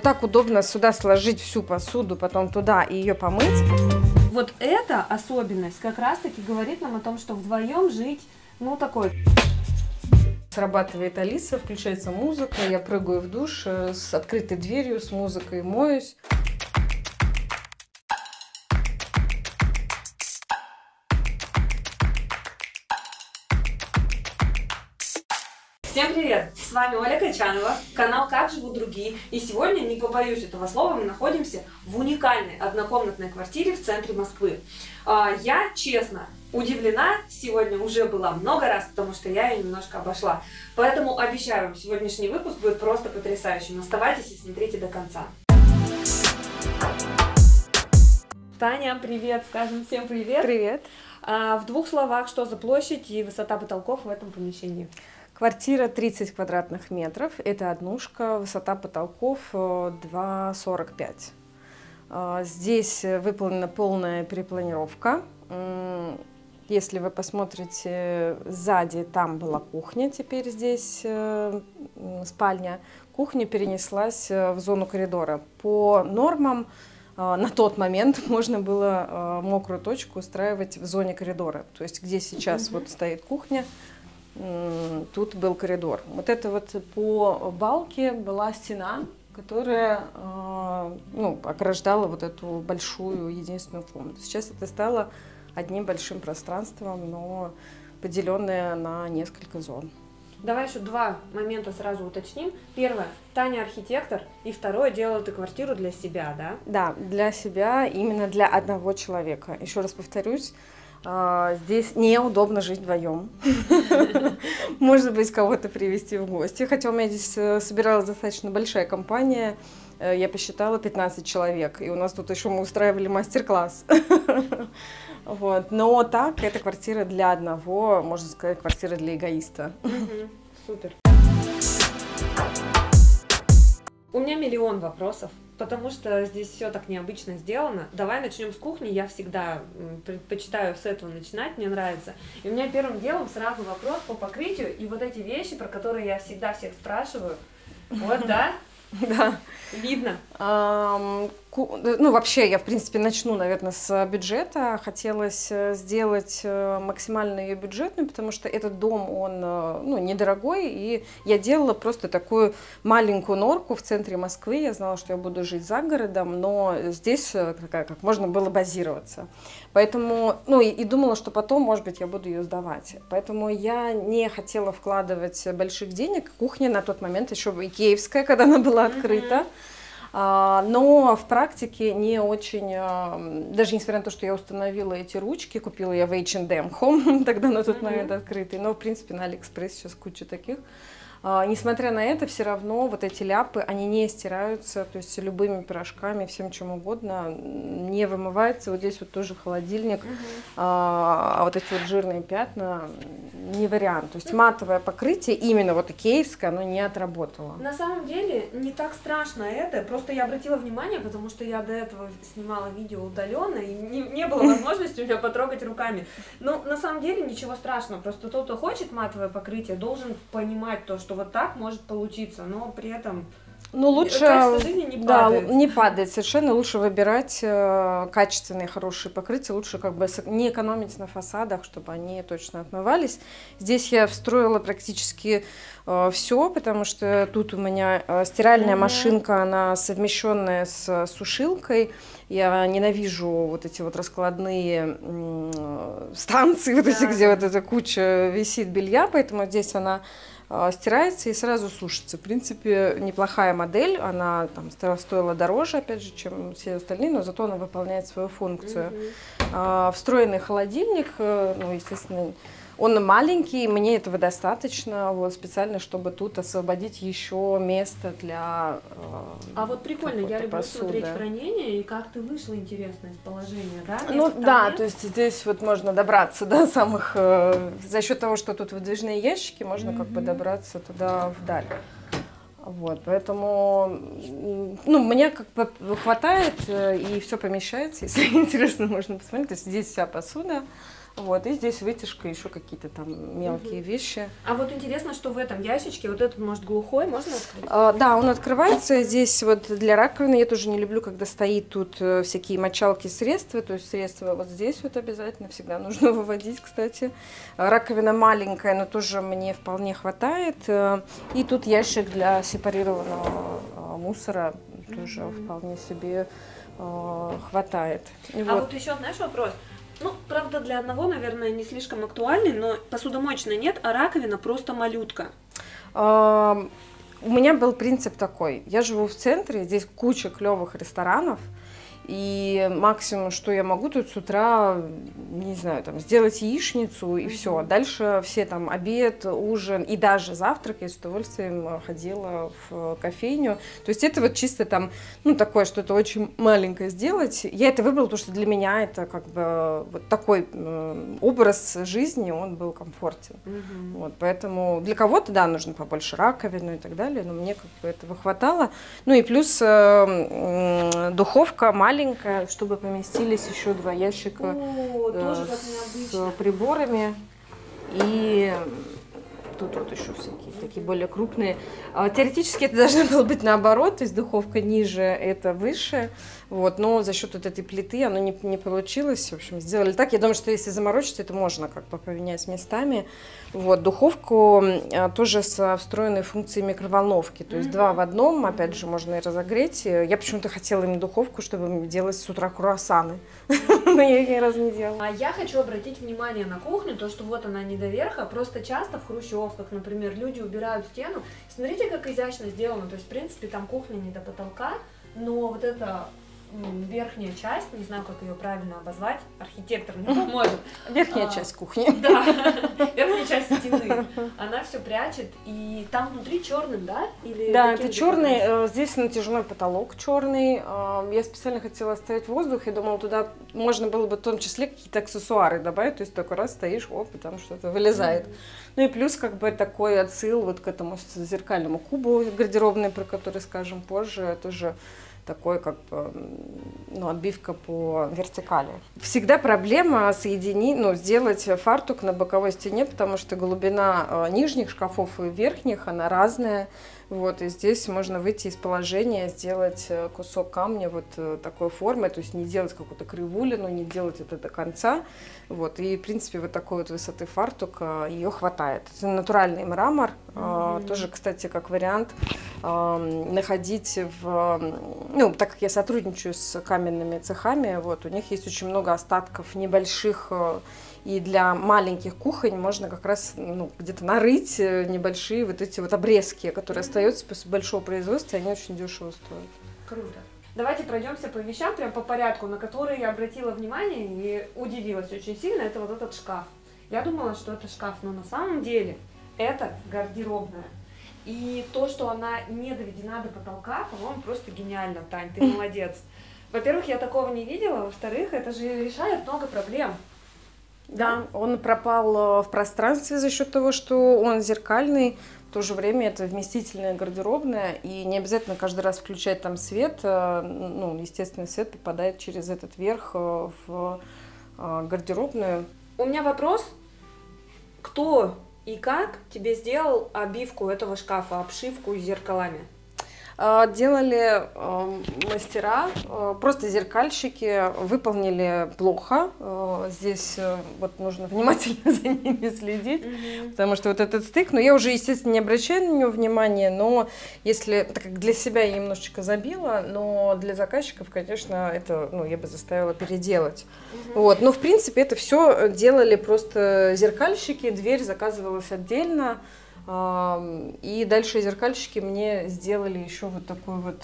так удобно сюда сложить всю посуду, потом туда и ее помыть. Вот эта особенность как раз-таки говорит нам о том, что вдвоем жить, ну, такой. Срабатывает Алиса, включается музыка, я прыгаю в душ с открытой дверью, с музыкой моюсь. Всем привет! С вами Оля Качанова, канал «Как живут другие». И сегодня, не побоюсь этого слова, мы находимся в уникальной однокомнатной квартире в центре Москвы. Я, честно, удивлена, сегодня уже была много раз, потому что я ее немножко обошла. Поэтому обещаю, сегодняшний выпуск будет просто потрясающим. Оставайтесь и смотрите до конца. Таня, привет! Скажем всем привет! Привет! В двух словах, что за площадь и высота потолков в этом помещении? Квартира 30 квадратных метров, это однушка, высота потолков 2,45. Здесь выполнена полная перепланировка. Если вы посмотрите сзади, там была кухня, теперь здесь спальня. Кухня перенеслась в зону коридора. По нормам на тот момент можно было мокрую точку устраивать в зоне коридора. То есть где сейчас вот стоит кухня, тут был коридор. Вот это вот по балке была стена, которая ограждала вот эту большую единственную комнату. Сейчас это стало одним большим пространством, но поделенное на несколько зон. Давай еще два момента сразу уточним. Первое, Таня архитектор, и второе, делала ты квартиру для себя, да? Да, для себя, именно для одного человека. Еще раз повторюсь, здесь неудобно жить вдвоем. Может быть, кого-то привезти в гости. Хотя у меня здесь собиралась достаточно большая компания. Я посчитала 15 человек. И у нас тут еще мы устраивали мастер-класс. Вот. Но так, это квартира для одного, можно сказать, квартира для эгоиста. Супер. У меня миллион вопросов, потому что здесь все так необычно сделано. Давай начнем с кухни. Я всегда предпочитаю с этого начинать, мне нравится. И у меня первым делом сразу вопрос по покрытию. И вот эти вещи, про которые я всегда всех спрашиваю. Вот, да? Да. Видно. Ну, вообще, я, в принципе, начну, наверное, с бюджета. Хотелось сделать максимально ее бюджетную, потому что этот дом, он, недорогой, и я делала просто такую маленькую норку в центре Москвы. Я знала, что я буду жить за городом, но здесь как можно было базироваться. Поэтому, и думала, что потом, может быть, я буду ее сдавать. Поэтому я не хотела вкладывать больших денег. Кухня на тот момент еще икеевская, когда она была открыта. Но в практике не очень, даже несмотря на то, что я установила эти ручки, купила я в H&M Home, тогда на тот момент открытый, но в принципе на Алиэкспресс сейчас куча таких. Несмотря на это, все равно вот эти ляпы, они не стираются, то есть любыми пирожками, всем чем угодно, не вымывается. Вот здесь вот тоже холодильник, а вот эти вот жирные пятна не вариант. То есть матовое покрытие, именно вот икеевское, оно не отработало. На самом деле не так страшно это, просто я обратила внимание, потому что я до этого снимала видео удаленно, и не было возможности у меня потрогать руками. Но на самом деле ничего страшного, просто тот, кто хочет матовое покрытие, должен понимать то, что вот так может получиться, но при этом лучше, качество жизни не падает. Да, не падает совершенно. Лучше выбирать качественные, хорошие покрытия. Лучше как бы не экономить на фасадах, чтобы они точно отмывались. Здесь я встроила практически все, потому что тут у меня стиральная машинка, она совмещенная с сушилкой. Я ненавижу вот эти вот раскладные станции, вот эти, где вот эта куча висит белья, поэтому здесь она стирается и сразу сушится. В принципе, неплохая модель, она там стоила дороже, опять же, чем все остальные, но зато она выполняет свою функцию. Встроенный холодильник, естественно, он маленький, мне этого достаточно, вот специально, чтобы тут освободить еще место для вот прикольно, я люблю смотреть хранение, и как ты вышла, интересно, из положения, да? Да, то есть здесь вот можно добраться до самых, за счет того, что тут выдвижные ящики, можно как бы добраться туда вдаль. Вот, поэтому, мне как бы хватает, и все помещается, если интересно, можно посмотреть. То есть здесь вся посуда. Вот, и здесь вытяжка, еще какие-то там мелкие вещи. А вот интересно, что в этом ящичке, вот этот, может, глухой, можно открыть? Да, он открывается. Здесь вот для раковины я тоже не люблю, когда стоит тут всякие мочалки, средства. То есть средства вот здесь вот обязательно всегда нужно выводить, кстати. Раковина маленькая, но тоже мне вполне хватает. И тут ящик для сепарированного мусора тоже вполне себе хватает. И вот еще, знаешь, вопрос. Ну, правда, для одного, наверное, не слишком актуальный, но посудомоечной нет, а раковина просто малютка. У меня был принцип такой. Я живу в центре, здесь куча клевых ресторанов. И максимум, что я могу тут с утра, не знаю, там, сделать яичницу и все. Дальше все там обед, ужин и даже завтрак я с удовольствием ходила в кофейню. То есть это вот чисто там, ну, такое что-то очень маленькое сделать. Я это выбрала, потому что для меня это как бы вот такой образ жизни, он был комфортен. Вот, поэтому для кого-то, да, нужно побольше раковину и так далее, но мне как бы этого хватало. Ну и плюс духовка маленькая, чтобы поместились еще 2 ящика с приборами. И тут вот еще всякие такие более крупные. Теоретически это должно было быть наоборот, то есть духовка ниже, это выше. Вот, но за счет вот этой плиты оно не получилось. В общем, сделали так. Я думаю, что если заморочиться, это можно как-то поменять местами. Вот, духовку тоже со встроенной функцией микроволновки. То есть 2 в одном, опять же, можно и разогреть. Я почему-то хотела именно духовку, чтобы делать с утра круассаны. Но я их ни разу не делала. А я хочу обратить внимание на кухню, то, что вот она не до верха. Просто часто в хрущевках, например, люди убирают стену. Смотрите, как изящно сделано. То есть, в принципе, там кухня не до потолка, но вот это... верхняя часть, не знаю, как ее правильно обозвать, архитектор мне поможет. Верхняя часть кухни. Да, верхняя часть стены. Она все прячет, и там внутри черным, да? Или да, это черный, здесь натяжной потолок черный. Я специально хотела оставить воздух, я думала, туда можно было бы в том числе какие-то аксессуары добавить, то есть такой раз стоишь, оп, и там что-то вылезает. Ну и плюс как бы такой отсыл вот к этому зеркальному кубу гардеробный, про который скажем позже, тоже такой как бы, ну, отбивка по вертикали. Всегда проблема сделать фартук на боковой стене, потому что глубина нижних шкафов и верхних, она разная. Вот, и здесь можно выйти из положения, сделать кусок камня вот такой формы, то есть не делать какую-то кривулину, не делать это до конца. Вот, и, в принципе, вот такой вот высоты фартук ее хватает. Это натуральный мрамор, тоже, кстати, как вариант находить ну, так как я сотрудничаю с каменными цехами, вот, у них есть очень много остатков небольших. И для маленьких кухонь можно как раз где-то нарыть небольшие вот эти вот обрезки, которые остаются после большого производства, и они очень дешево стоят. Круто. Давайте пройдемся по вещам, прям по порядку, на которые я обратила внимание и удивилась очень сильно. Это вот этот шкаф. Я думала, что это шкаф, но на самом деле это гардеробная. И то, что она не доведена до потолка, по-моему, просто гениально, Тань, ты молодец. Во-первых, я такого не видела, во-вторых, это же решает много проблем. Да, он пропал в пространстве за счет того, что он зеркальный, в то же время это вместительная гардеробная, и не обязательно каждый раз включать там свет, ну, естественный свет попадает через этот верх в гардеробную. У меня вопрос, кто и как тебе сделал обивку этого шкафа, обшивку с зеркалами? Делали мастера, просто зеркальщики, выполнили плохо. Здесь вот нужно внимательно за ними следить, потому что вот этот стык, ну я уже, естественно, не обращаю на него внимания, но если, так как для себя я немножечко забила, но для заказчиков, конечно, это, ну, я бы заставила переделать. Вот, но в принципе это все делали просто зеркальщики, дверь заказывалась отдельно. И дальше зеркальщики мне сделали еще вот такой вот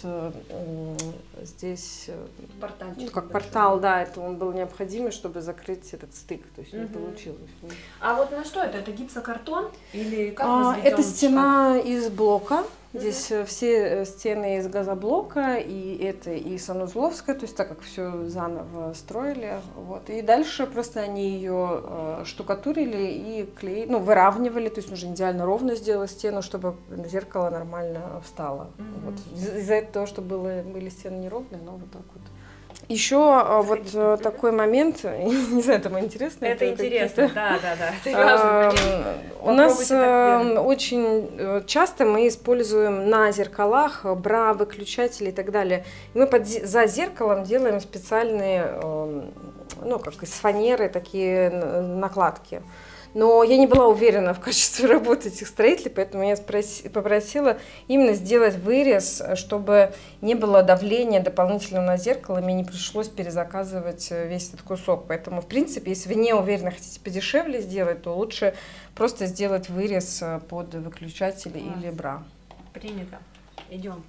здесь портальчик, ну, как портал, да, это он был необходимый, чтобы закрыть этот стык, то есть не получилось. А вот на что это? Это гипсокартон или как возведен это стена шкаф? из блока. Здесь все стены из газоблока, и это и санузловская, то есть так как все заново строили. Вот. И дальше просто они ее штукатурили и клеили, ну, выравнивали, то есть нужно идеально ровно сделать стену, чтобы зеркало нормально встало. Вот. Из-за того, что были стены неровные, но вот так вот. Еще вот такой момент, не знаю, это интересно. Это интересно, да. Это у нас очень часто мы используем на зеркалах бра, выключатели и так далее. И мы за зеркалом делаем специальные, ну, как из фанеры, такие накладки. Но я не была уверена в качестве работы этих строителей, поэтому я попросила именно сделать вырез, чтобы не было давления дополнительного на зеркало, и мне не пришлось перезаказывать весь этот кусок. Поэтому, в принципе, если вы не уверены, хотите подешевле сделать, то лучше просто сделать вырез под выключатели или бра. Принято. Идем.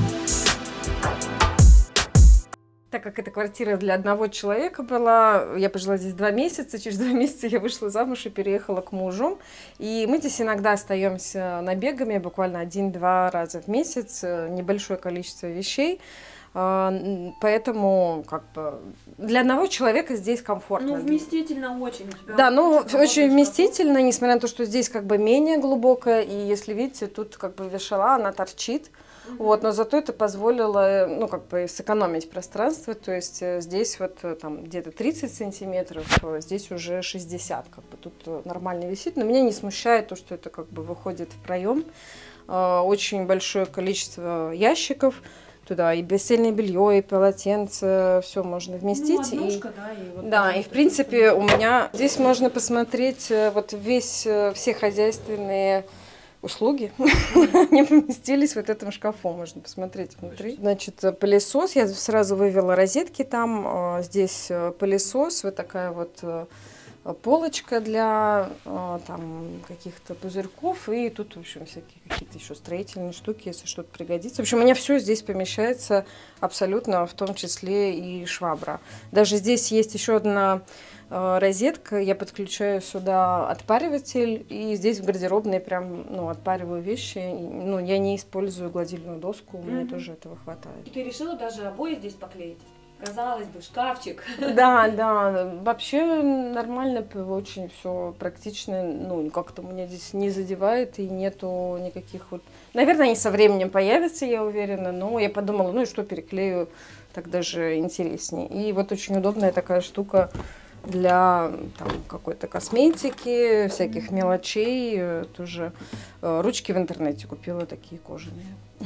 Так как эта квартира для одного человека была, я пожила здесь 2 месяца, через 2 месяца я вышла замуж и переехала к мужу. И мы здесь иногда остаемся набегами, буквально 1-2 раза в месяц, небольшое количество вещей. Поэтому как бы для одного человека здесь комфортно. Ну, вместительно очень. Да, ну, очень вместительно, несмотря на то, что здесь как бы менее глубокая. И если видите, тут как бы вешала, она торчит. Вот, но зато это позволило, ну, как бы сэкономить пространство, то есть здесь вот там где-то 30 сантиметров, здесь уже 60, как бы тут нормально висит, но меня не смущает то, что это как бы выходит в проем. Очень большое количество ящиков, туда и постельное белье, и полотенце, все можно вместить. Ну, однушка, да, и вот да, и в принципе у меня здесь можно посмотреть вот все хозяйственные услуги, не поместились вот в этом шкафу, можно посмотреть внутри. Значит, пылесос, я сразу вывела розетки там, здесь пылесос, вот такая вот полочка для там каких-то пузырьков, и тут, в общем, всякие какие-то еще строительные штуки, если что-то пригодится. В общем, у меня все здесь помещается абсолютно, в том числе и швабра. Даже здесь есть еще одна розетка, я подключаю сюда отпариватель, и здесь в гардеробной прям, ну, отпариваю вещи. Ну, я не использую гладильную доску, мне тоже этого хватает. И ты решила даже обои здесь поклеить? Казалось бы, шкафчик. Да, да, вообще нормально, очень все практично, ну, как-то меня здесь не задевает, и нету никаких вот... Наверное, они со временем появятся, я уверена, но я подумала, ну и что, переклею, так даже интереснее. И вот очень удобная такая штука для какой-то косметики, всяких мелочей, тоже ручки в интернете купила такие кожаные.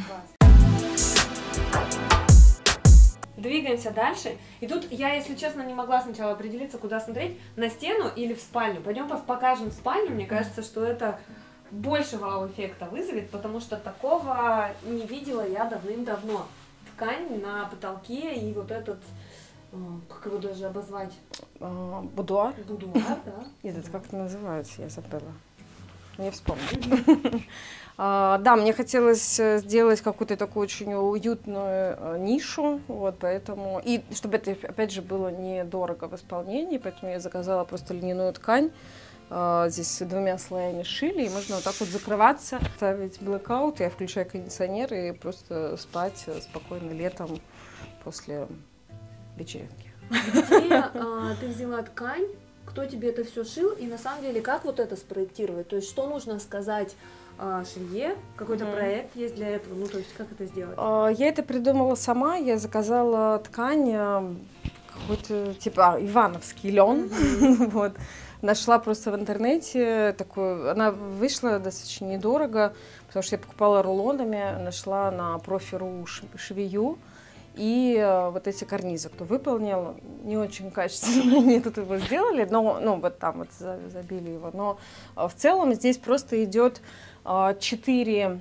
Двигаемся дальше. И тут я, если честно, не могла сначала определиться, куда смотреть, на стену или в спальню. Пойдем покажем спальню, мне кажется, что это больше вау-эффекта вызовет, потому что такого не видела я давным-давно. Ткань на потолке и вот этот, как его даже обозвать? Будуар? Будуар, да. Этот, как это называется, я забыла. Не вспомню. Да, мне хотелось сделать какую-то такую очень уютную нишу, вот, поэтому, и чтобы это, опять же, было недорого в исполнении, поэтому я заказала просто льняную ткань, здесь 2 слоями шили, и можно вот так вот закрываться, ставить блэкаут, я включаю кондиционер и просто спать спокойно летом после вечеринки. Где ты взяла ткань, кто тебе это все шил, и на самом деле как вот это спроектировать, то есть что нужно сказать швее, какой-то проект есть для этого, ну то есть как это сделать? Я это придумала сама, я заказала ткань, какой-то типа ивановский лен, вот, нашла просто в интернете такую, она вышла достаточно недорого, потому что я покупала рулонами, нашла на профи.ру швею, и вот эти карнизы, кто выполнил, не очень качественно они тут его сделали, но ну, вот там вот забили его. Но в целом здесь просто идет 4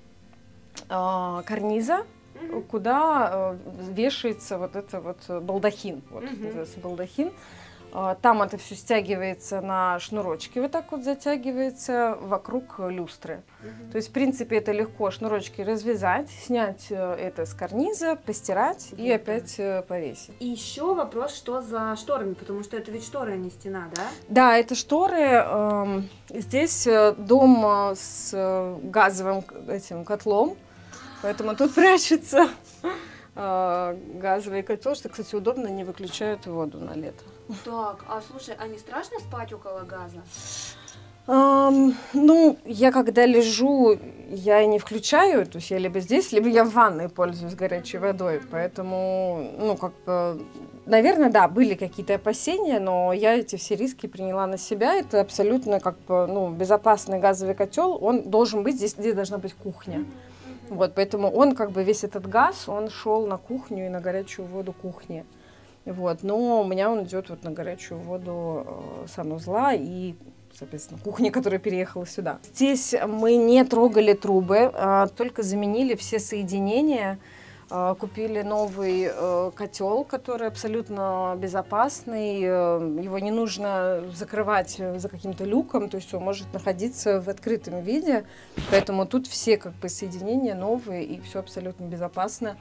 карниза, куда вешается вот это вот балдахин. Вот, называется балдахин. Там это все стягивается на шнурочки, вот так вот затягивается вокруг люстры. То есть, в принципе, это легко шнурочки развязать, снять это с карниза, постирать и опять повесить. И еще вопрос, что за шторами, потому что это ведь шторы, а не стена, да? Да, это шторы. Здесь дом с газовым этим котлом, поэтому тут прячется газовый котел, что, кстати, удобно, не выключают воду на лето. Так, а слушай, а не страшно спать около газа? Ну, я когда лежу я и не включаю, то есть я либо здесь, либо я в ванной пользуюсь горячей водой, поэтому, ну, как бы, наверное, да, были какие-то опасения, но я эти все риски приняла на себя, это абсолютно, как бы, ну, безопасный газовый котел, он должен быть, здесь должна быть кухня, вот, поэтому он, как бы, весь этот газ, он шел на кухню и на горячую воду кухни, вот, но у меня он идет вот на горячую воду санузла и, соответственно, кухня, которая переехала сюда. Здесь мы не трогали трубы, только заменили все соединения, купили новый котел, который абсолютно безопасный, его не нужно закрывать за каким-то люком, то есть он может находиться в открытом виде, поэтому тут все как бы соединения новые и все абсолютно безопасно.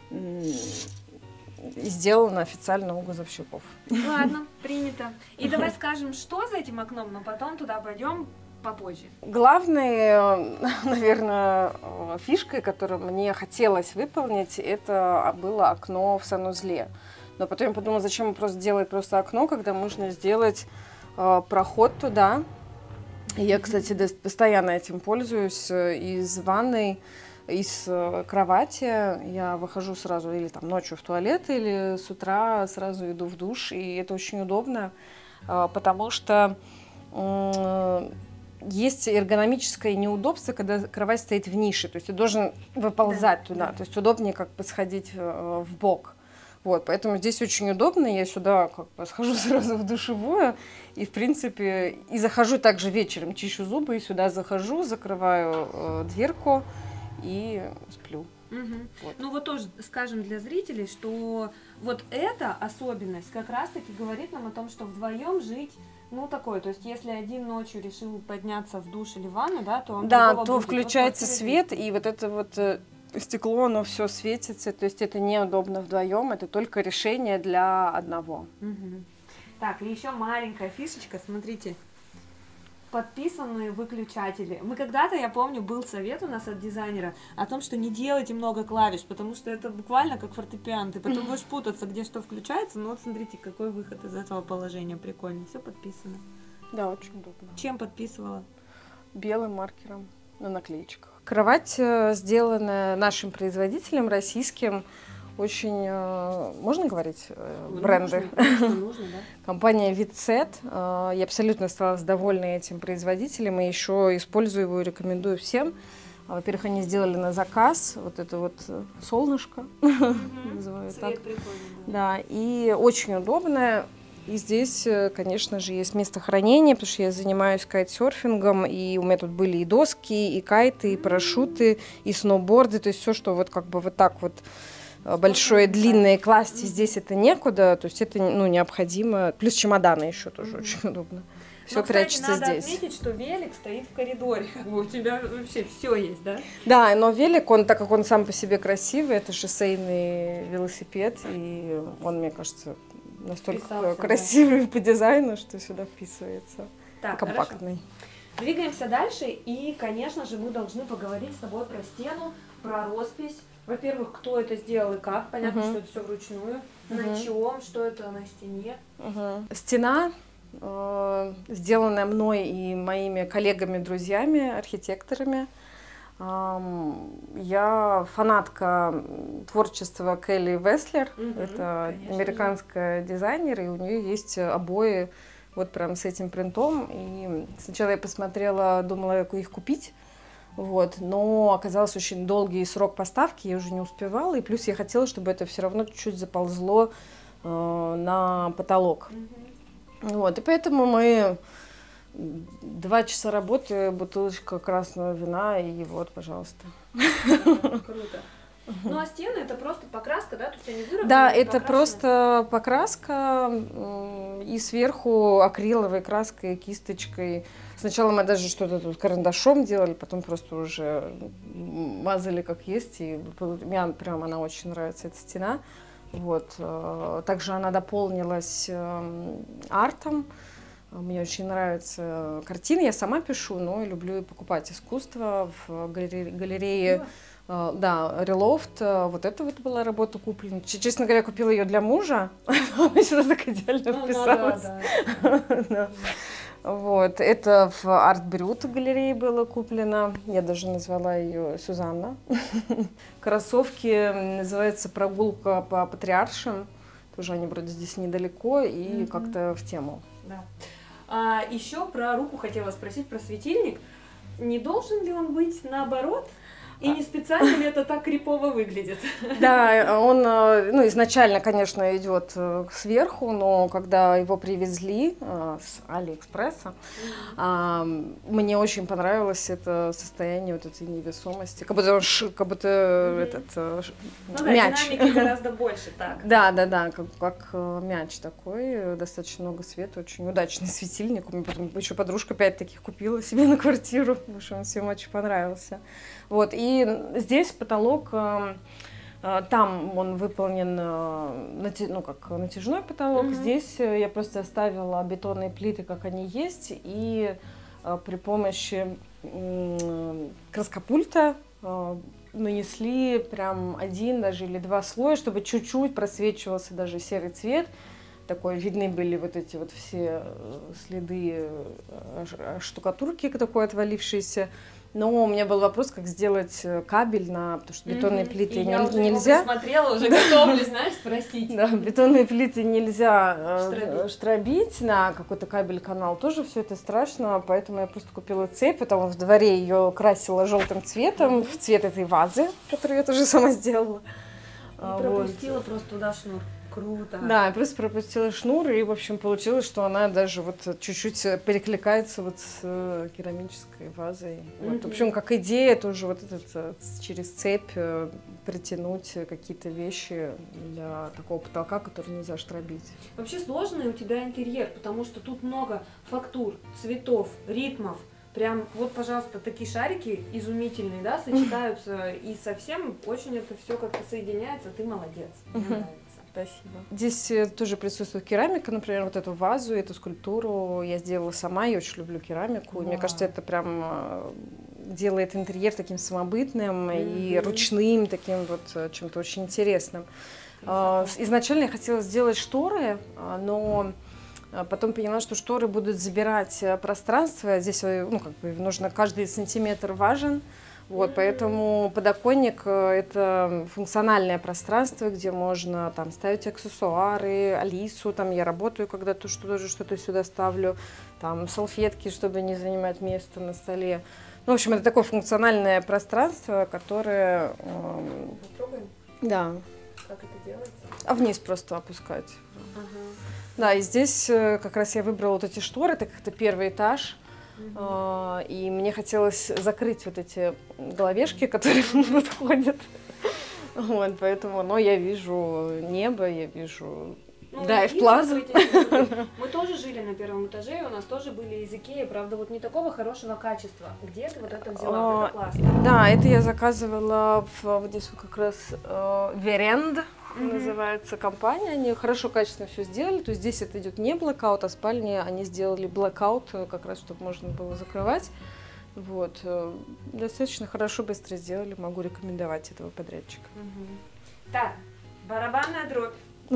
И сделано официально у газовщиков. Ладно, принято. И давай скажем, что за этим окном, но потом туда пойдем попозже. Главной, наверное, фишкой, которую мне хотелось выполнить, это было окно в санузле. Но потом я подумала, зачем просто делать просто окно, когда можно сделать проход туда. И я, кстати, постоянно этим пользуюсь из ванной. Из кровати я выхожу сразу или там ночью в туалет, или с утра сразу иду в душ, и это очень удобно, потому что есть эргономическое неудобство, когда кровать стоит в нише, то есть ты должен выползать туда, то есть удобнее как бы сходить в бок. Вот, поэтому здесь очень удобно, я сюда как бы схожу сразу в душевую, и в принципе, и захожу также вечером, чищу зубы, и сюда захожу, закрываю дверку, и сплю. Вот. Ну вот тоже скажем для зрителей, что вот эта особенность как раз-таки говорит нам о том, что вдвоем жить, ну такое, то есть если один ночью решил подняться в душ или в ванну, да, то он да, то включается свет, и вот это вот стекло, оно все светится, то есть это неудобно вдвоем, это только решение для одного. Так, и еще маленькая фишечка, смотрите. Подписанные выключатели. Мы когда-то, я помню, был совет у нас от дизайнера о том, что не делайте много клавиш, потому что это буквально как фортепиано. Ты потом будешь путаться, где что включается. Ну вот смотрите, какой выход из этого положения прикольный. Все подписано. Да, очень удобно. Чем подписывала? Белым маркером на наклеечках. Кровать сделана нашим производителем, российским. Очень, можно говорить, бренды? Нужно, да. Компания Витсет. Я абсолютно осталась довольна этим производителем и еще использую его и рекомендую всем. Во-первых, они сделали на заказ вот это вот солнышко, называют так. Да, и очень удобное. И здесь, конечно же, есть место хранения, потому что я занимаюсь кайтсерфингом, и у меня тут были и доски, и кайты, и парашюты, и сноуборды, то есть все, что вот как бы вот так вот большое, длинное класть, здесь это некуда, то есть это, ну, необходимо. Плюс чемоданы еще тоже очень удобно. Все прячется надо здесь. Отметить, что велик стоит в коридоре, как бы у тебя вообще все есть, да? Да, но велик, он, так как он сам по себе красивый, это шоссейный велосипед, и он, мне кажется, настолько красивый по дизайну, что сюда вписывается. Так, компактный. Хорошо. Двигаемся дальше, и, конечно же, мы должны поговорить с тобой про стену, про роспись. Во-первых, кто это сделал и как. Понятно, что это все вручную. На чем, что это на стене. Стена, сделанная мной и моими коллегами, друзьями, архитекторами. Я фанатка творчества Келли Веслер. Это американская дизайнер, и у нее есть обои вот прям с этим принтом. И сначала я посмотрела, думала их купить. Вот, но оказалось очень долгий срок поставки, я уже не успевала, и плюс я хотела, чтобы это все равно чуть-чуть заползло на потолок. Вот, и поэтому мы 2 часа работы, бутылочка красного вина, и вот, пожалуйста. Круто. Ну а стены это просто покраска, да? То есть они выровнены? Да, это просто покраска и сверху акриловой краской, кисточкой. Сначала мы даже что-то тут карандашом делали, потом просто уже мазали как есть. И мне прям она очень нравится, эта стена. Вот. Также она дополнилась артом. Мне очень нравятся картины. Я сама пишу, но люблю и покупать искусство в галерее. Да, Релофт, вот это вот была работа куплена. Честно говоря, купила ее для мужа, она сюда так идеально вписалась. Вот, это в Арт Брют галерее было куплено. Я даже назвала ее Сюзанна. Кроссовки называется «Прогулка по Патриаршим». Тоже они вроде здесь недалеко и как-то в тему. Да. Еще про руку хотела спросить, про светильник. Не должен ли он быть наоборот? И не специально ли это так крипово выглядит? Да, он, ну, изначально, конечно, идет сверху, но когда его привезли с Алиэкспресса, мне очень понравилось это состояние вот этой невесомости, как будто, мяч. Динамики гораздо больше, так. Да, как мяч такой, достаточно много света, очень удачный светильник. У меня потом еще подружка 5 таких купила себе на квартиру, потому что он всем очень понравился. Вот, и здесь потолок, там он выполнен, ну, как натяжной потолок, здесь я просто оставила бетонные плиты, как они есть, и при помощи краскопульта нанесли прям 1 даже или 2 слоя, чтобы чуть-чуть просвечивался даже серый цвет. Такой видны были вот эти вот все следы штукатурки такой отвалившейся. Но у меня был вопрос, как сделать кабель потому что бетонные плиты нельзя. Я уже смотрела, уже готовлюсь, знаешь, спросить. Да, бетонные плиты нельзя штробить на какой-то кабель-канал, тоже все это страшно, поэтому я просто купила цепь, потом в дворе ее красила желтым цветом, в цвет этой вазы, которую я тоже сама сделала. И пропустила просто туда шнур. Круто. Да, я просто пропустила шнур, и, в общем, получилось, что она даже вот чуть-чуть перекликается вот с керамической вазой. Вот. В общем, как идея тоже вот через цепь притянуть какие-то вещи для такого потолка, который нельзя штробить. Вообще сложный у тебя интерьер, потому что тут много фактур, цветов, ритмов. Прям вот, пожалуйста, такие шарики изумительные, да, сочетаются, и совсем очень это все как-то соединяется. Ты молодец, мне нравится. Спасибо. Здесь тоже присутствует керамика, например, вот эту вазу, эту скульптуру я сделала сама, я очень люблю керамику, и мне кажется, это прям делает интерьер таким самобытным и ручным, таким вот чем-то очень интересным. Изначально я хотела сделать шторы, но потом поняла, что шторы будут забирать пространство, здесь, ну, как бы нужно, каждый сантиметр важен. Вот, поэтому подоконник – это функциональное пространство, где можно там ставить аксессуары, Алису, там я работаю, когда что-то сюда ставлю, там салфетки, чтобы не занимать место на столе. Ну, в общем, это такое функциональное пространство, которое… Попробуем? Да. Как это делается? А вниз просто опускать. Да, и здесь как раз я выбрала вот эти шторы, так как это первый этаж. И мне хотелось закрыть вот эти головешки, которые подходят. Вот, поэтому, но я вижу небо, я вижу Dive Plaza. Мы тоже жили на первом этаже, и у нас тоже были из Икеи, правда, вот не такого хорошего качества. Где ты вот это взяла? Это классно. Да, это я заказывала вот здесь вот как раз Веренд. Называется компания, они хорошо, качественно все сделали, то есть здесь это идет не блэкаут, а спальни они сделали блэкаут, как раз, чтобы можно было закрывать. Вот, достаточно хорошо, быстро сделали, могу рекомендовать этого подрядчика. Так, барабанная дробь.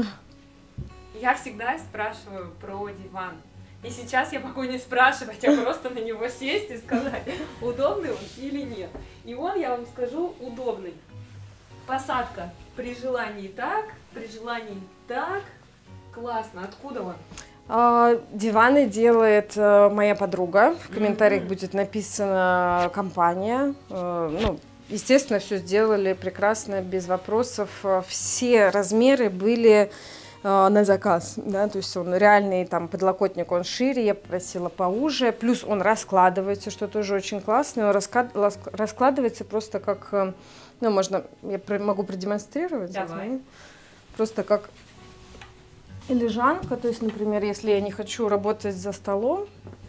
Я всегда спрашиваю про диван. И сейчас я могу не спрашивать, а просто на него сесть и сказать, удобный он или нет. И он, я вам скажу, удобный. Посадка при желании так, при желании так. Классно. Откуда он? Диваны делает моя подруга. В комментариях будет написана компания. Ну, естественно, все сделали прекрасно, без вопросов. Все размеры были на заказ, да, то есть он реальный, там, подлокотник, он шире, я попросила поуже, плюс он раскладывается, что тоже очень классно, он раскладывается просто как, ну, можно, я могу продемонстрировать, давай. Просто как лежанка, то есть, например, если я не хочу работать за столом,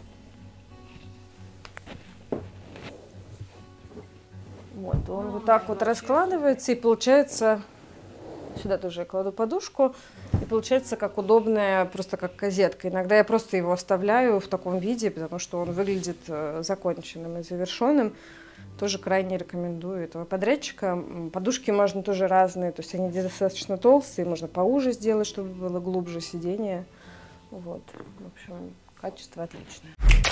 вот, он вот так вот раскладывается, и получается, сюда тоже я кладу подушку, и получается как удобная, просто как козетка. Иногда я просто его оставляю в таком виде, потому что он выглядит законченным и завершенным. Тоже крайне рекомендую этого подрядчика. Подушки можно тоже разные, то есть они достаточно толстые, можно поуже сделать, чтобы было глубже сидение. Вот, в общем, качество отличное.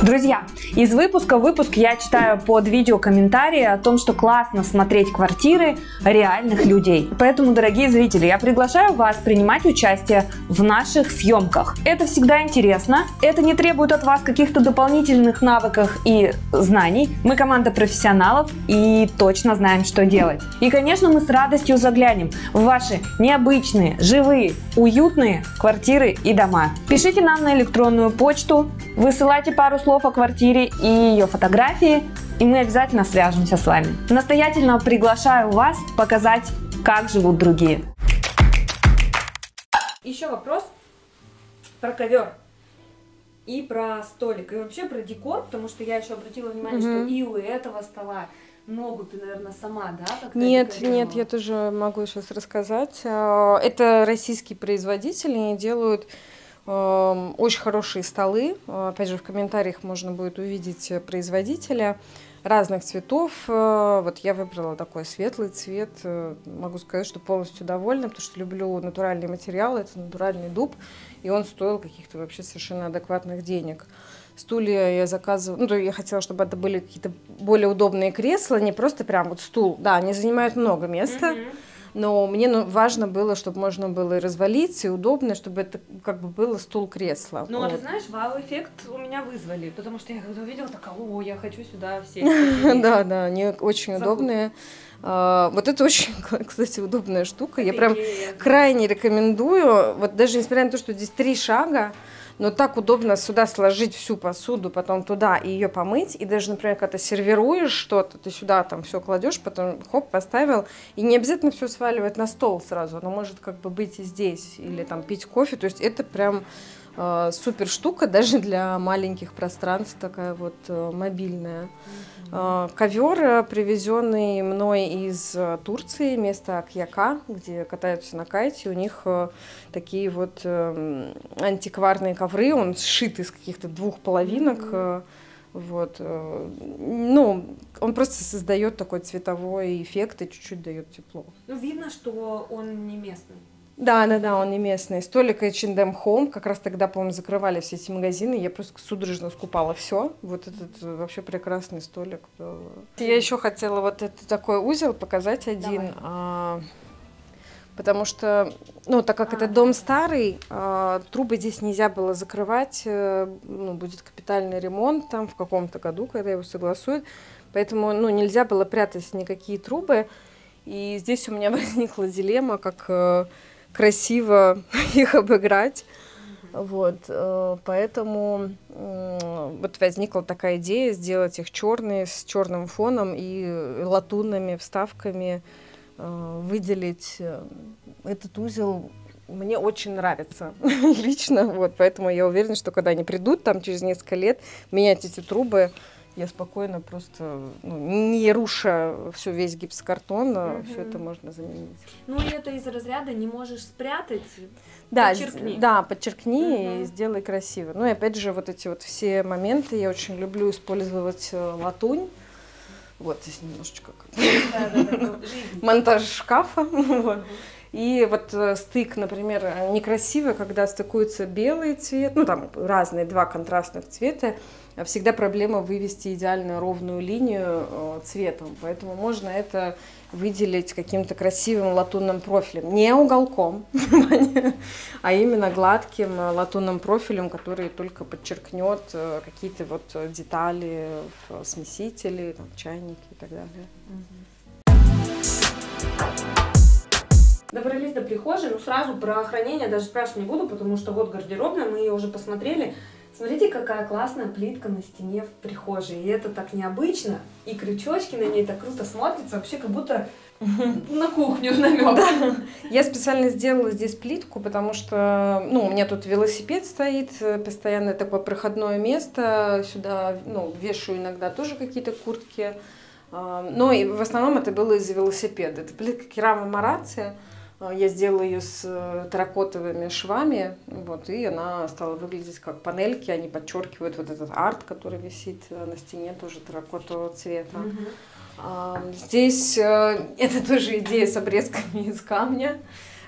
Друзья, из выпуска в выпуск я читаю под видео комментарии о том, что классно смотреть квартиры реальных людей. Поэтому, дорогие зрители, я приглашаю вас принимать участие в наших съемках. Это всегда интересно, это не требует от вас каких-то дополнительных навыков и знаний. Мы команда профессионалов и точно знаем, что делать. И, конечно, мы с радостью заглянем в ваши необычные, живые, уютные квартиры и дома. Пишите нам на электронную почту, высылайте пару слов о квартире и ее фотографии, и мы обязательно свяжемся с вами. Настоятельно приглашаю вас показать, как живут другие. Еще вопрос про ковер и про столик, и вообще про декор, потому что я еще обратила внимание, что и у этого стола ногу ты, наверное, сама, да? Нет, я тоже могу сейчас рассказать. Это российские производители, они делают очень хорошие столы. Опять же, в комментариях можно будет увидеть производителя разных цветов. Вот я выбрала такой светлый цвет. Могу сказать, что полностью довольна, потому что люблю натуральные материалы. Это натуральный дуб, и он стоил каких-то вообще совершенно адекватных денег. Стулья я заказывала, ну, я хотела, чтобы это были какие-то более удобные кресла, не просто прям вот стул. Да, они занимают много места. Но мне важно было, чтобы можно было и развалиться, и удобно, чтобы это как бы было стул-кресло. Ну, вот. А ты знаешь, вау-эффект у меня вызвали, потому что я когда увидела, такая, о, я хочу сюда сесть. Да, они очень удобные. Вот это очень, кстати, удобная штука. Я прям крайне рекомендую. Вот даже несмотря на то, что здесь 3 шага, но так удобно сюда сложить всю посуду, потом туда и ее помыть. И даже, например, когда ты сервируешь что-то, ты сюда там все кладешь, потом хоп, поставил. И не обязательно все сваливать на стол сразу. Оно может как бы быть и здесь, или там пить кофе. То есть это прям супер штука даже для маленьких пространств, такая вот мобильная. Ковер, привезенный мной из Турции, место Акьяка, где катаются на кайте, у них такие вот антикварные ковры, он сшит из каких-то 2 половинок, вот, ну, он просто создает такой цветовой эффект и чуть-чуть дает тепло. Ну, видно, что он не местный. Да, он не местный. Столик H&M Home, как раз тогда, по-моему, закрывали все эти магазины, я просто судорожно скупала все. Вот этот вообще прекрасный столик был. Я еще хотела вот этот такой узел показать один, потому что, ну, так как этот дом старый, трубы здесь нельзя было закрывать, ну, будет капитальный ремонт там в каком-то году, когда его согласуют, поэтому, ну, нельзя было прятать никакие трубы, и здесь у меня возникла дилемма, как красиво их обыграть, вот, поэтому вот возникла такая идея сделать их черные, с черным фоном и латунными вставками, выделить этот узел. Мне очень нравится лично, вот, поэтому я уверена, что когда они придут там через несколько лет менять эти трубы, я спокойно просто, ну, не руша весь гипсокартон, все это можно заменить. Ну и это из разряда не можешь спрятать, да, подчеркни. Да, подчеркни и сделай красиво. Ну и опять же вот эти вот все моменты, я очень люблю использовать латунь. Вот здесь немножечко монтаж шкафа. И вот стык, например, некрасиво, когда стыкуется белый цвет, ну там разные 2 контрастных цвета, всегда проблема вывести идеально ровную линию цветом, поэтому можно это выделить каким-то красивым латунным профилем, не уголком, а именно гладким латунным профилем, который только подчеркнет какие-то вот детали, смесители, там, чайники и так далее. Добрались до прихожей, но сразу про хранение даже спрашивать не буду, потому что вот гардеробная, мы ее уже посмотрели. Смотрите, какая классная плитка на стене в прихожей. И это так необычно, и крючочки на ней так круто смотрятся, вообще как будто на кухню намек. Да. Я специально сделала здесь плитку, потому что, ну, у меня тут велосипед стоит, постоянно такое проходное место, сюда, ну, вешаю иногда тоже какие-то куртки. Но и в основном это было из-за велосипеда. Это плитка керамомарация. Я сделала ее с терракотовыми швами, вот, и она стала выглядеть как панельки, они подчеркивают вот этот арт, который висит на стене, тоже терракотового цвета. Здесь это тоже идея с обрезками из камня.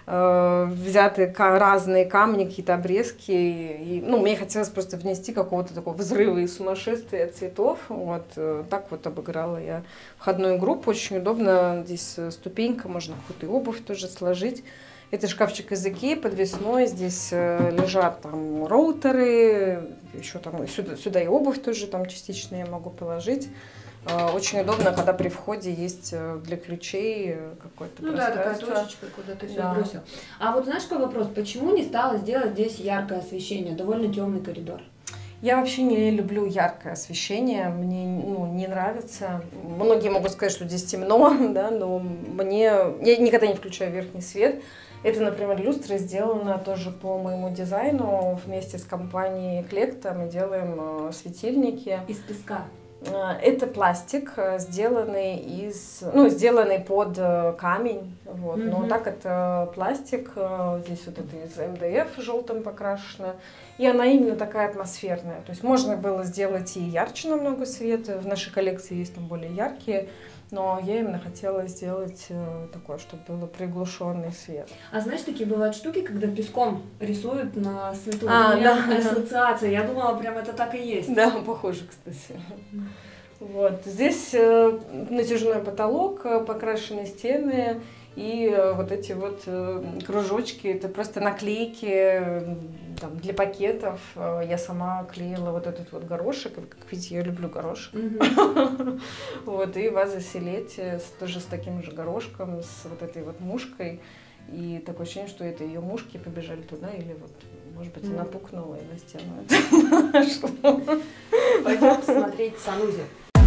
взяты разные камни, какие-то обрезки. И, ну, мне хотелось просто внести какого-то такого взрыва и сумасшествия цветов. Вот так вот обыграла я входную группу. Очень удобно. Здесь ступенька, можно какую-то обувь тоже сложить. Это шкафчик из Икеи подвесной. Здесь лежат там роутеры, еще там сюда и обувь тоже там частично я могу положить. Очень удобно, когда при входе есть для ключей какой-то пространство. Да, такая точечка, куда ты все бросил. А вот знаешь, какой вопрос? Почему не стала сделать здесь яркое освещение? Довольно темный коридор. Я вообще не люблю яркое освещение, мне не нравится. Многие могут сказать, что здесь темно, да, но я никогда не включаю верхний свет. Это, например, люстра сделана тоже по моему дизайну. Вместе с компанией Eclecta мы делаем светильники. Из песка. Это пластик, сделанный сделанный под камень. Вот. Но так это пластик. Здесь вот это из МДФ желтым покрашено. И она именно такая атмосферная. То есть можно было сделать и ярче намного свет. В нашей коллекции есть там более яркие. Но я именно хотела сделать такое, чтобы был приглушенный свет. А знаешь, такие бывают штуки, когда песком рисуют на свету. Да. Ассоциация. Я думала, прям это так и есть. Да, похоже, кстати. Вот. Здесь натяжной потолок, покрашенные стены и вот эти вот кружочки. Это просто наклейки там, для пакетов. Я сама клеила вот этот вот горошек. Как видите, я люблю горошек. Вот, и ваза Селетти тоже с таким же горошком, с вот этой вот мушкой. И такое ощущение, что это ее мушки побежали туда, или вот, может быть, она пукнула и на стену это. Пойдем посмотреть санузел.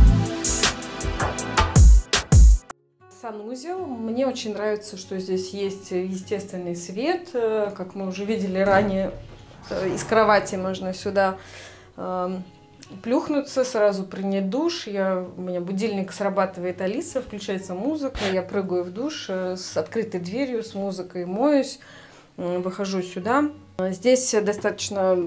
Санузел. Мне очень нравится, что здесь есть естественный свет. Как мы уже видели ранее, из кровати можно сюда плюхнуться, сразу принять душ. У меня будильник срабатывает Алиса, включается музыка, я прыгаю в душ с открытой дверью, с музыкой моюсь, выхожу сюда. Здесь достаточно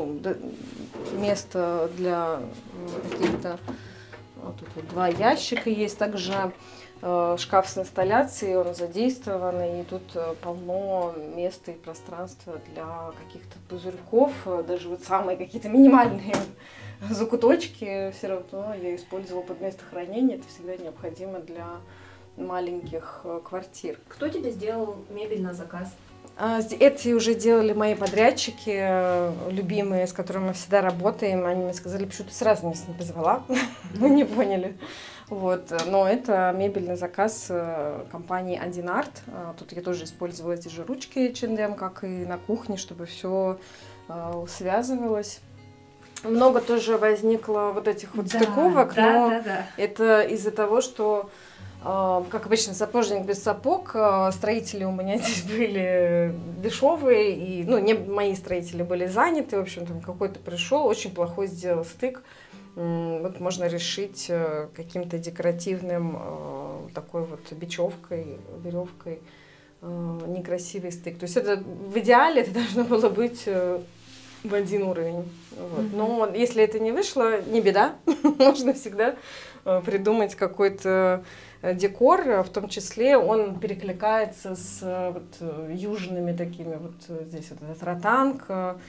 места для каких-то... Вот тут вот 2 ящика есть, также шкаф с инсталляцией, он задействованный, и тут полно места и пространства для каких-то пузырьков, даже вот самые какие-то минимальные закуточки все равно я использовала под место хранения, это всегда необходимо для маленьких квартир. Кто тебе сделал мебель на заказ? Эти уже делали мои подрядчики, любимые, с которыми мы всегда работаем. Они мне сказали, почему ты сразу нас не позвала, мы не поняли. Вот. Но это мебельный заказ компании Одинарт. Тут я тоже использовала эти же ручки H&M, как и на кухне, чтобы все связывалось. Много тоже возникло вот этих вот стыковок, но это из-за того, что, как обычно, сапожник без сапог, строители у меня здесь были дешевые, и, не мои строители были заняты, в общем, там какой-то пришел, очень плохой сделал стык. Вот можно решить каким-то декоративным такой вот бечевкой, веревкой некрасивый стык. То есть это в идеале это должно было быть в один уровень. Вот. Но если это не вышло, не беда. Можно всегда придумать какой-то декор, в том числе он перекликается с южными такими, вот здесь вот этот ротанг,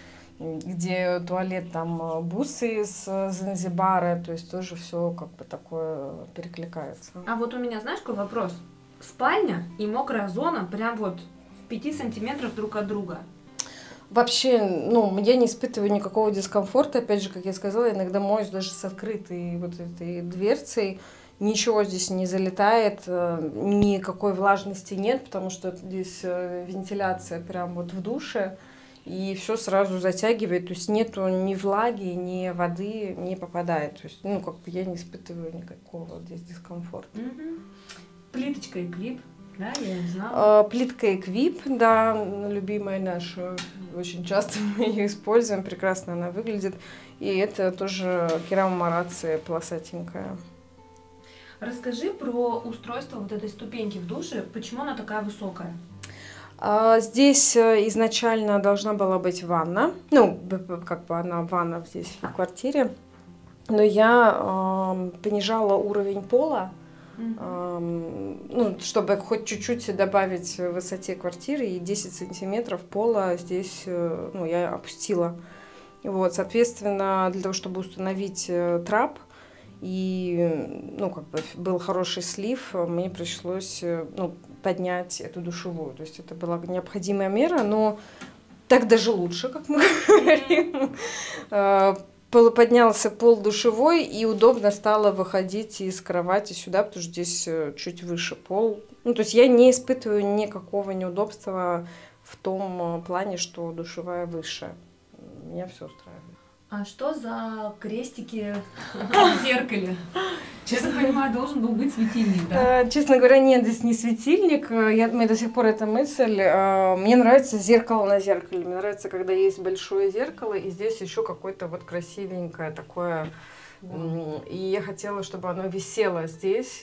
где туалет там бусы из Занзибара, то есть тоже все как бы такое перекликается. А вот у меня, знаешь, какой вопрос? Спальня и мокрая зона прям вот в 5 сантиметрах друг от друга. Вообще, я не испытываю никакого дискомфорта. Опять же, как я сказала, иногда моюсь даже с открытой вот этой дверцей. Ничего здесь не залетает, никакой влажности нет, потому что здесь вентиляция прям вот в душе. И все сразу затягивает, то есть нету ни влаги, ни воды не попадает. То есть, я не испытываю никакого здесь дискомфорта. Плиточка Эквип, да, я не знала. Плитка Эквип, да, любимая наша. Очень часто мы ее используем, прекрасно она выглядит. И это тоже керамомарация полосатенькая. Расскажи про устройство вот этой ступеньки в душе, почему она такая высокая? Здесь изначально должна была быть ванна, она ванна здесь в квартире, но я понижала уровень пола, ну, чтобы хоть чуть-чуть добавить в высоте квартиры, и 10 сантиметров пола здесь, ну, я опустила. Вот, соответственно, для того, чтобы установить трап, и, ну, как бы был хороший слив, мне пришлось, ну, поднять эту душевую. То есть это была необходимая мера, но так даже лучше, как мы говорим. Поднялся пол душевой, и удобно стало выходить из кровати сюда, потому что здесь чуть выше пол. Ну, то есть я не испытываю никакого неудобства в том плане, что душевая выше. Меня все устраивает. А что за крестики в зеркале? Честно понимаю, должен был быть светильник, да? Честно говоря, нет, здесь не светильник. Мне до сих пор эта мысль. Мне нравится зеркало на зеркале. Мне нравится, когда есть большое зеркало, и здесь еще какое-то вот красивенькое такое. И я хотела, чтобы оно висело здесь.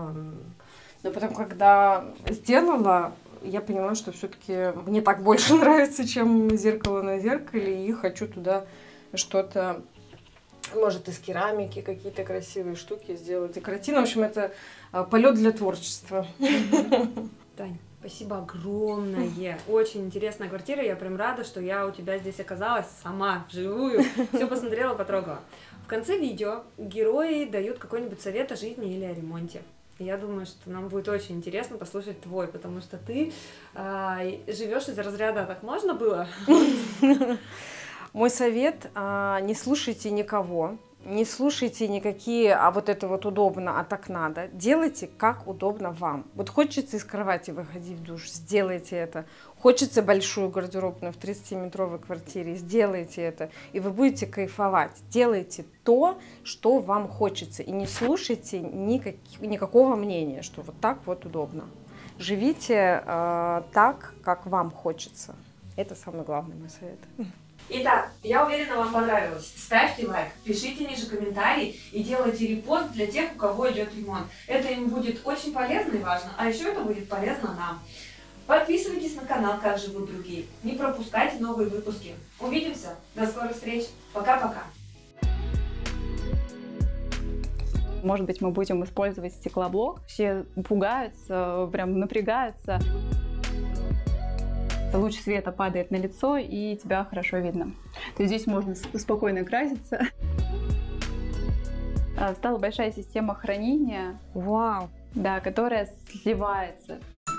Но потом, когда сделала, я поняла, что все-таки мне так больше нравится, чем зеркало на зеркале, и хочу туда что-то, может, из керамики какие-то красивые штуки сделать, декоративно. В общем, это полет для творчества. Тань, спасибо огромное. Очень интересная квартира. Я прям рада, что я у тебя здесь оказалась сама, вживую. Все посмотрела, потрогала. В конце видео герои дают какой-нибудь совет о жизни или о ремонте. Я думаю, что нам будет очень интересно послушать твой, потому что ты живешь из разряда «так можно было?». Мой совет: не слушайте никого, не слушайте никакие, а вот это вот удобно, а так надо. Делайте, как удобно вам. Вот хочется из кровати выходить в душ, сделайте это. Хочется большую гардеробную в 30-метровой квартире, сделайте это. И вы будете кайфовать. Делайте то, что вам хочется. И не слушайте никакого мнения, что вот так вот удобно. Живите так, как вам хочется. Это самый главный мой совет. Итак, я уверена, вам понравилось. Ставьте лайк, пишите ниже комментарий и делайте репост для тех, у кого идет ремонт. Это им будет очень полезно и важно, а еще это будет полезно нам. Подписывайтесь на канал «Как живут другие». Не пропускайте новые выпуски. Увидимся. До скорых встреч. Пока-пока. Может быть, мы будем использовать стеклоблок. Все пугаются, прям напрягаются. Луч света падает на лицо, и тебя хорошо видно. То есть здесь можно спокойно краситься. Стала большая система хранения. Вау! Да, которая сливается.